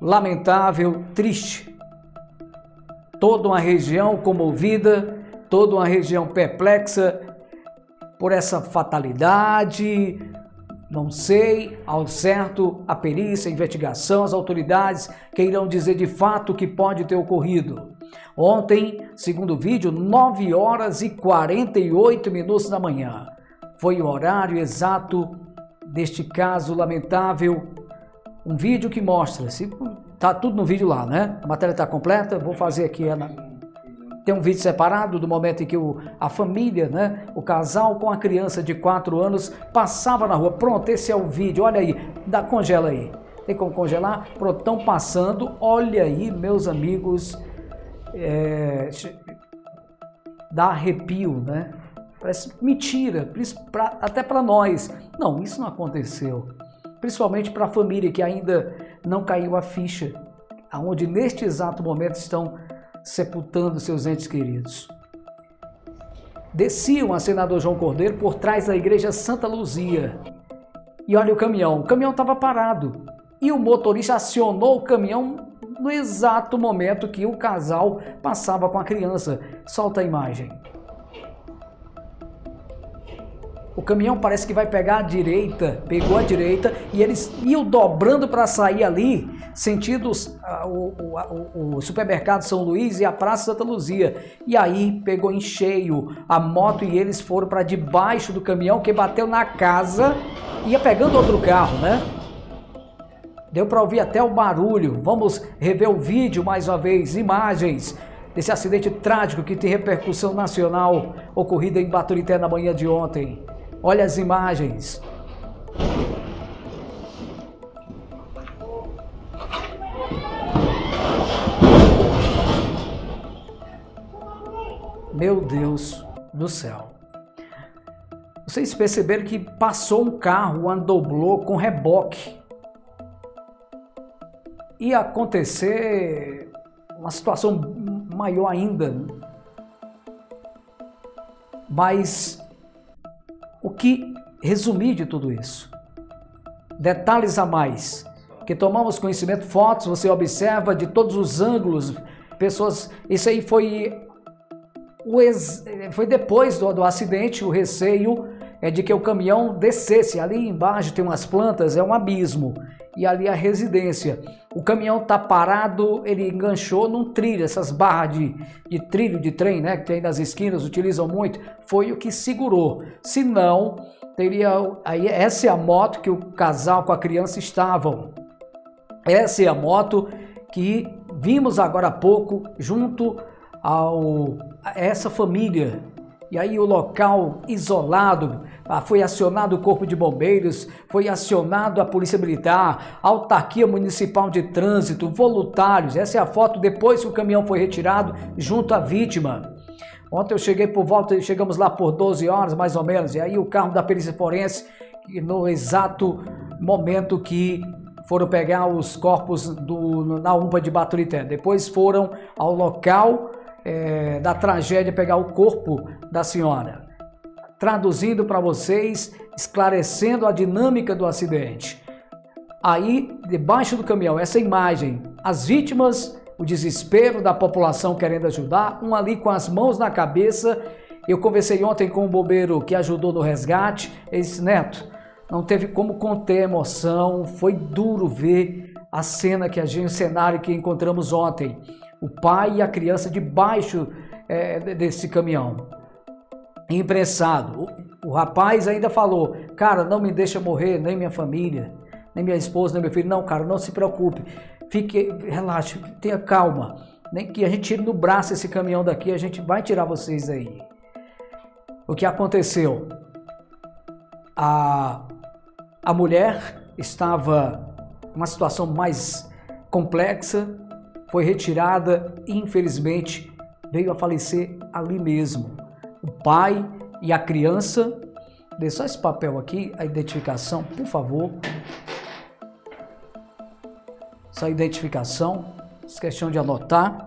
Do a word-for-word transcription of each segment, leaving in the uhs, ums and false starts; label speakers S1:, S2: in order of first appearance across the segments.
S1: lamentável, triste. Toda uma região comovida, toda uma região perplexa por essa fatalidade. Não sei ao certo a perícia, a investigação, as autoridades que irão dizer de fato o que pode ter ocorrido. Ontem, segundo o vídeo, nove horas e quarenta e oito minutos da manhã. Foi o horário exato deste caso lamentável. Um vídeo que mostra, se tá tudo no vídeo lá, né? A matéria está completa, vou fazer aqui, Ana. Tem um vídeo separado do momento em que o, a família, né? O casal com a criança de quatro anos passava na rua. Pronto, esse é o vídeo, olha aí, dá, congela aí. Tem como congelar? Pronto, estão passando, olha aí, meus amigos, é, dá arrepio, né? Parece mentira, pra, até para nós. Não, isso não aconteceu. Principalmente para a família que ainda não caiu a ficha, aonde neste exato momento estão sepultando seus entes queridos. Desciam a senador João Cordeiro por trás da igreja Santa Luzia. E olha o caminhão, o caminhão estava parado. E o motorista acionou o caminhão no exato momento que o casal passava com a criança. Solta a imagem. O caminhão parece que vai pegar a direita, pegou a direita e eles iam dobrando para sair ali, sentido uh, o, o, o supermercado São Luís e a Praça Santa Luzia. E aí pegou em cheio a moto e eles foram para debaixo do caminhão que bateu na casa, ia pegando outro carro, né? Deu para ouvir até o barulho. Vamos rever o vídeo mais uma vez, imagens desse acidente trágico que tem repercussão nacional ocorrido em Baturité na manhã de ontem. Olha as imagens. Meu Deus do céu. Vocês perceberam que passou um carro, um doblô com reboque. Ia acontecer uma situação maior ainda. Mas o que resumir de tudo isso? Detalhes a mais, que tomamos conhecimento, fotos, você observa de todos os ângulos, pessoas, isso aí foi, o ex, foi depois do, do acidente, o receio é de que o caminhão descesse, ali embaixo tem umas plantas, é um abismo, e ali a residência. O caminhão está parado, ele enganchou num trilho, essas barras de, de trilho de trem, né, que tem nas esquinas, utilizam muito, foi o que segurou. Se não, teria, aí essa é a moto que o casal com a criança estavam. Essa é a moto que vimos agora há pouco junto ao, a essa família. E aí o local isolado, foi acionado o Corpo de Bombeiros, foi acionado a Polícia Militar, a Autarquia Municipal de Trânsito, voluntários. Essa é a foto depois que o caminhão foi retirado junto à vítima. Ontem eu cheguei por volta, chegamos lá por doze horas mais ou menos, e aí o carro da Perícia Forense, no exato momento que foram pegar os corpos do, na U M P A de Baturité. Depois foram ao local É, da tragédia, pegar o corpo da senhora. Traduzindo para vocês, esclarecendo a dinâmica do acidente. Aí, debaixo do caminhão, essa imagem, as vítimas, o desespero da população querendo ajudar, um ali com as mãos na cabeça. Eu conversei ontem com um bombeiro que ajudou no resgate, ele disse: Neto, não teve como conter a emoção, foi duro ver a cena que a gente, o cenário que encontramos ontem. O pai e a criança debaixo é, desse caminhão, imprensado. O, o rapaz ainda falou: cara, não me deixa morrer, nem minha família, nem minha esposa, nem meu filho. Não, cara, não se preocupe, fique, relaxe, tenha calma, nem que a gente tire no braço esse caminhão daqui, a gente vai tirar vocês daí. O que aconteceu? A, a mulher estava em uma situação mais complexa, foi retirada e, infelizmente, veio a falecer ali mesmo. O pai e a criança. Dê só esse papel aqui, a identificação, por favor. Essa identificação, questão de anotar.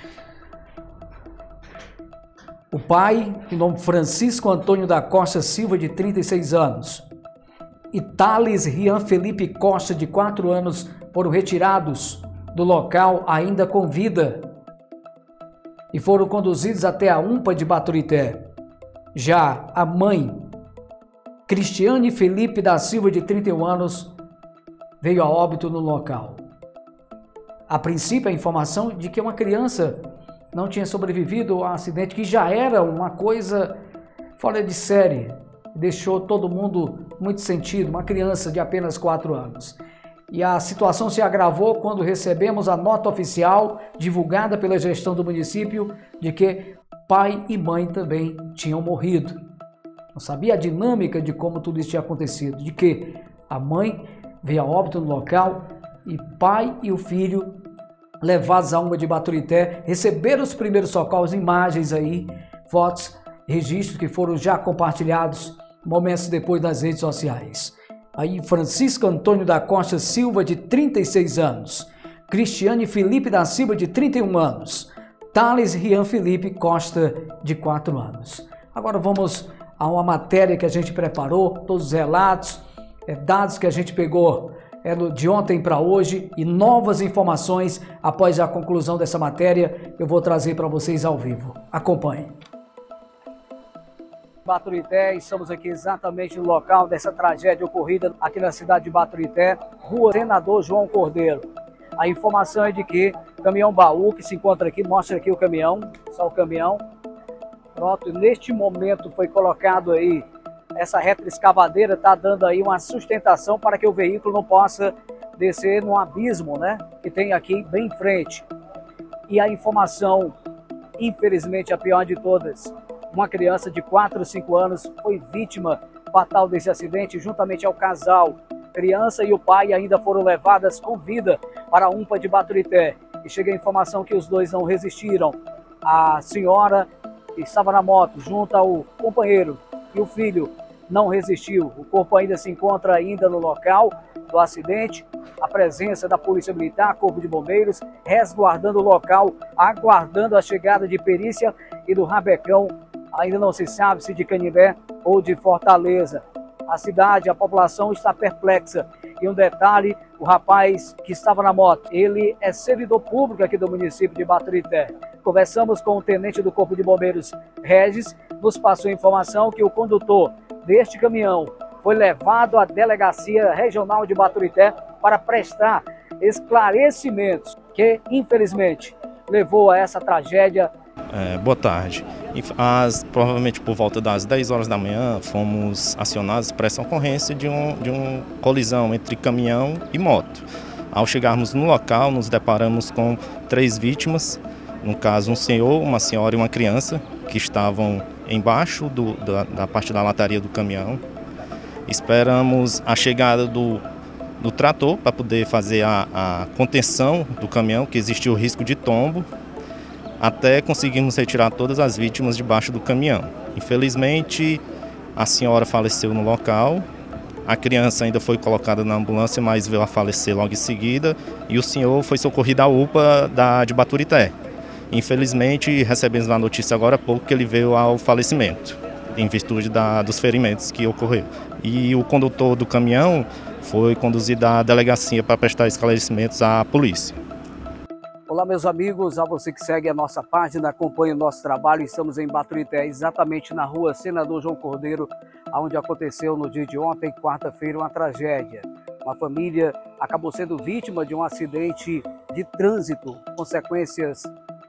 S1: O pai, de nome Francisco Antônio da Costa Silva, de trinta e seis anos. E Thales Rian Felipe Costa, de quatro anos, foram retirados do local ainda com vida e foram conduzidos até a UMPA de Baturité. Já a mãe, Cristiane Felipe da Silva, de trinta e um anos, veio a óbito no local. A princípio, a informação de que uma criança não tinha sobrevivido ao acidente, que já era uma coisa fora de série, deixou todo mundo muito sentido, uma criança de apenas quatro anos. E a situação se agravou quando recebemos a nota oficial divulgada pela gestão do município de que pai e mãe também tinham morrido. Não sabia a dinâmica de como tudo isso tinha acontecido, de que a mãe veio a óbito no local e pai e o filho, levados à UMPA de Baturité, receberam os primeiros socorros, imagens aí, fotos, registros que foram já compartilhados momentos depois nas redes sociais. Aí Francisco Antônio da Costa Silva, de trinta e seis anos, Cristiane Felipe da Silva, de trinta e um anos, Thales Rian Felipe Costa, de quatro anos. Agora vamos a uma matéria que a gente preparou, todos os relatos, é, dados que a gente pegou é, de ontem para hoje e novas informações após a conclusão dessa matéria, eu vou trazer para vocês ao vivo. Acompanhe. Baturité, estamos aqui exatamente no local dessa tragédia ocorrida aqui na cidade de Baturité, Rua Senador João Cordeiro. A informação é de que o caminhão baú que se encontra aqui, mostra aqui o caminhão, só o caminhão. Pronto, neste momento foi colocado aí, essa retroescavadeira está dando aí uma sustentação para que o veículo não possa descer no abismo, né, que tem aqui bem em frente. E a informação, infelizmente a pior de todas, uma criança de quatro ou cinco anos foi vítima fatal desse acidente, juntamente ao casal. Criança e o pai ainda foram levadas com vida para a UMPA de Baturité. E chega a informação que os dois não resistiram. A senhora que estava na moto junto ao companheiro e o filho não resistiu. O corpo ainda se encontra ainda no local do acidente. A presença da Polícia Militar, Corpo de Bombeiros, resguardando o local, aguardando a chegada de perícia e do rabecão. Ainda não se sabe se de Canindé ou de Fortaleza. A cidade, a população está perplexa. E um detalhe, o rapaz que estava na moto, ele é servidor público aqui do município de Baturité. Conversamos com o tenente do Corpo de Bombeiros, Regis, nos passou a informação que o condutor deste caminhão foi levado à Delegacia Regional de Baturité para prestar esclarecimentos, que infelizmente levou a essa tragédia.
S2: É, boa tarde. As, provavelmente por volta das dez horas da manhã fomos acionados para essa ocorrência de uma de um colisão entre caminhão e moto. Ao chegarmos no local, nos deparamos com três vítimas, no caso um senhor, uma senhora e uma criança, que estavam embaixo do, da, da parte da lataria do caminhão. Esperamos a chegada do, do trator para poder fazer a, a contenção do caminhão, que existia o risco de tombo, até conseguirmos retirar todas as vítimas debaixo do caminhão. Infelizmente, a senhora faleceu no local, a criança ainda foi colocada na ambulância, mas veio a falecer logo em seguida, e o senhor foi socorrido à UPA da, de Baturité. Infelizmente, recebemos a notícia agora há pouco que ele veio ao falecimento, em virtude da, dos ferimentos que ocorreu. E o condutor do caminhão foi conduzido à delegacia para prestar esclarecimentos à polícia.
S1: Olá, meus amigos, a você que segue a nossa página, acompanha o nosso trabalho. Estamos em Baturité, exatamente na Rua Senador João Cordeiro, onde aconteceu no dia de ontem, quarta-feira, uma tragédia. Uma família acabou sendo vítima de um acidente de trânsito, consequências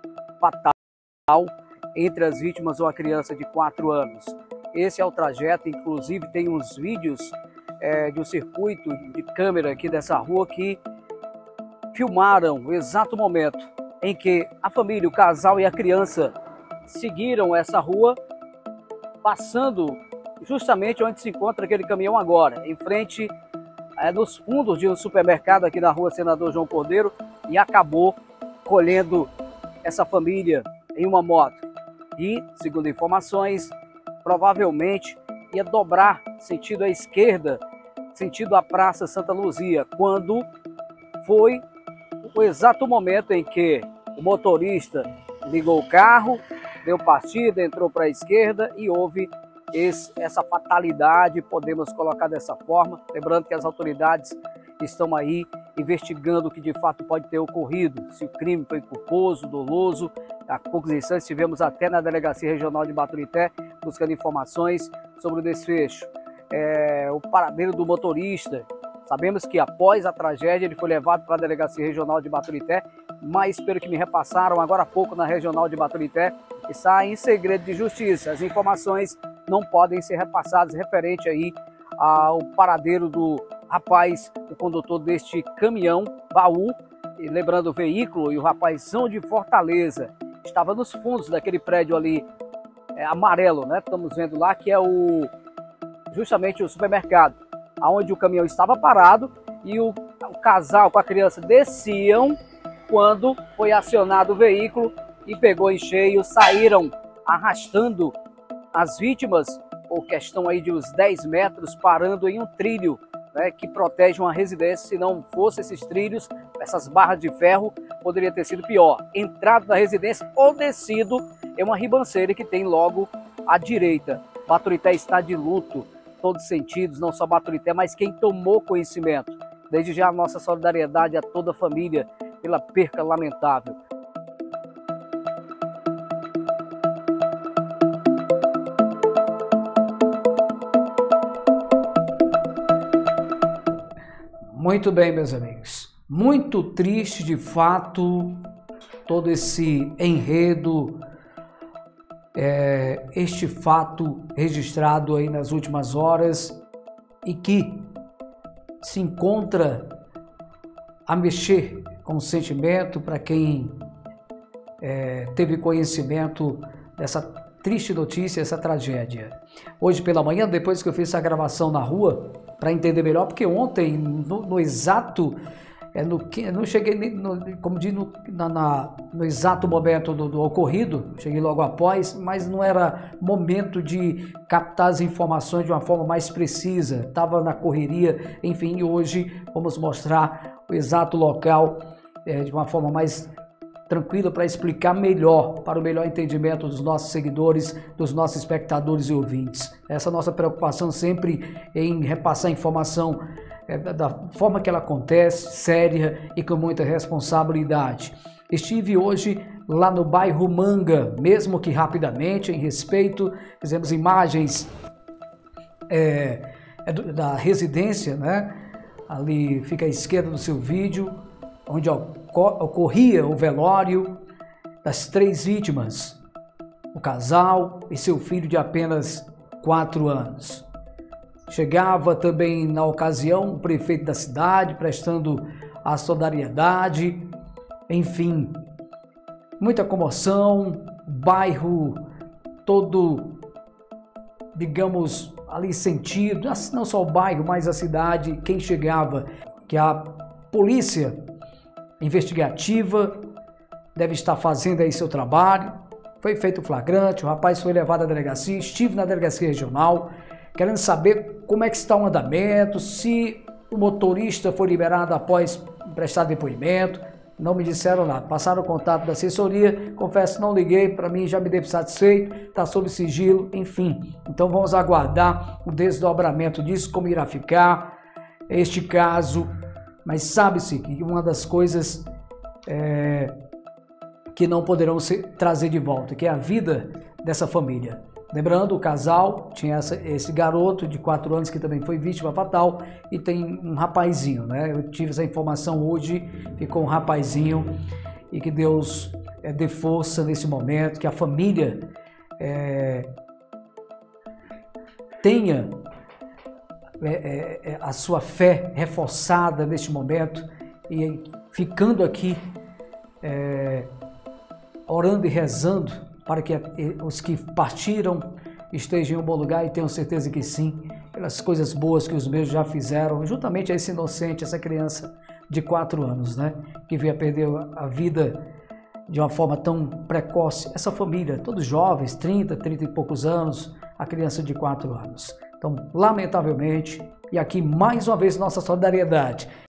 S1: fatal. Entre as vítimas, uma criança de quatro anos. Esse é o trajeto, inclusive tem uns vídeos é, de um circuito de câmera aqui dessa rua que filmaram o exato momento em que a família, o casal e a criança seguiram essa rua, passando justamente onde se encontra aquele caminhão agora, em frente, é, nos fundos de um supermercado aqui na Rua Senador João Cordeiro, e acabou colhendo essa família em uma moto. E, segundo informações, provavelmente ia dobrar sentido à esquerda, sentido à Praça Santa Luzia, quando foi o exato momento em que o motorista ligou o carro, deu partida, entrou para a esquerda e houve esse, essa fatalidade, podemos colocar dessa forma. Lembrando que as autoridades estão aí investigando o que de fato pode ter ocorrido, se o crime foi culposo, doloso. Há poucos instantes estivemos até na Delegacia Regional de Baturité buscando informações sobre o desfecho. É, o paradeiro do motorista. Sabemos que após a tragédia ele foi levado para a Delegacia Regional de Baturité, mas pelo que me repassaram agora há pouco na Regional de Baturité, está em segredo de justiça. As informações não podem ser repassadas referente aí ao paradeiro do rapaz, o condutor deste caminhão baú, e lembrando o veículo e o rapazão de Fortaleza, estava nos fundos daquele prédio ali é, amarelo, né? Estamos vendo lá que é o justamente o supermercado, aonde o caminhão estava parado e o, o casal com a criança desciam quando foi acionado o veículo e pegou em cheio, saíram arrastando as vítimas, por questão aí de uns dez metros, parando em um trilho, né, que protege uma residência. Se não fosse esses trilhos, essas barras de ferro, poderia ter sido pior. Entrado na residência ou descido em uma ribanceira que tem logo à direita. Baturité está de luto, todos os sentidos, não só Baturité, mas quem tomou conhecimento. Desde já a nossa solidariedade a toda a família pela perca lamentável. Muito bem, meus amigos. Muito triste, de fato, todo esse enredo, é, este fato registrado aí nas últimas horas e que se encontra a mexer com o sentimento para quem é, teve conhecimento dessa triste notícia, essa tragédia. Hoje pela manhã, depois que eu fiz essa gravação na rua, para entender melhor, porque ontem, no, no exato, é, no, não cheguei, no, como diz, no, na, na, no exato momento do, do ocorrido, cheguei logo após, mas não era momento de captar as informações de uma forma mais precisa, estava na correria, enfim, e hoje vamos mostrar o exato local é, de uma forma mais tranquila para explicar melhor, para o melhor entendimento dos nossos seguidores, dos nossos espectadores e ouvintes. Essa nossa preocupação sempre em repassar a informação é, da forma que ela acontece, séria e com muita responsabilidade. Estive hoje lá no bairro Manga, mesmo que rapidamente, em respeito, fizemos imagens é, é do, da residência, né? Ali fica à esquerda do seu vídeo, onde ocorria o velório das três vítimas, o casal e seu filho de apenas quatro anos. Chegava também na ocasião o prefeito da cidade, prestando a solidariedade, enfim, muita comoção, bairro todo, digamos, ali sentido, não só o bairro, mas a cidade, quem chegava, que a polícia investigativa deve estar fazendo aí seu trabalho. Foi feito o flagrante, o rapaz foi levado à delegacia, estive na delegacia regional, querendo saber como é que está o andamento, se o motorista foi liberado após prestar depoimento. Não me disseram nada, passaram o contato da assessoria, confesso, não liguei, para mim já me dei satisfeito, está sob sigilo, enfim. Então vamos aguardar o desdobramento disso, como irá ficar este caso. Mas sabe-se que uma das coisas é, que não poderão ser, trazer de volta, que é a vida dessa família. Lembrando, o casal tinha essa, esse garoto de quatro anos que também foi vítima fatal e tem um rapazinho, né? Eu tive essa informação hoje, ficou um rapazinho, e que Deus é, dê força nesse momento, que a família é, tenha É, é, a sua fé reforçada neste momento e ficando aqui é, orando e rezando para que os que partiram estejam em um bom lugar, e tenho certeza que sim, pelas coisas boas que os meus já fizeram, juntamente a esse inocente, essa criança de quatro anos, né, que veio a perder a vida de uma forma tão precoce. Essa família, todos jovens, trinta, trinta e poucos anos, a criança de quatro anos. Então, lamentavelmente, e aqui mais uma vez nossa solidariedade